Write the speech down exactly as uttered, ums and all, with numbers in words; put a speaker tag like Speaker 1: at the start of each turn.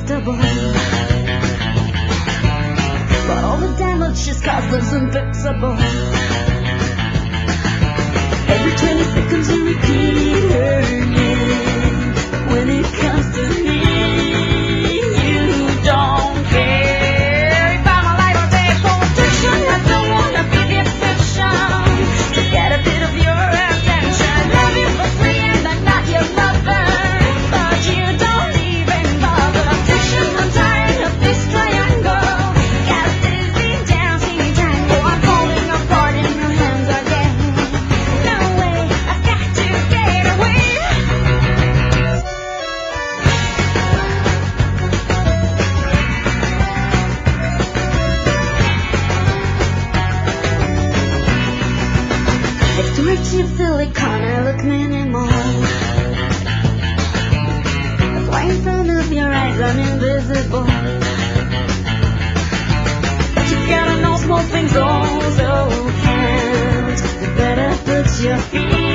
Speaker 1: irresistible. But all the damage she's caused is unfixable. Every twenty seconds you repeat her name. When it comes to me, you don't care. If I'm alive or dead for addiction, I don't wanna be the exception. To get a bit of your attention, love you for free and I'm not your lover, but you don't even bother. Addiction, I'm tired of this triangle. Got a dizzy dancing tango. I'm falling apart in your hands again. No way, I've got to get away. If to hurt you feel it can't look minimal. That's why in front of your eyes I'm invisible. But you gotta know small things also count. You better put your feet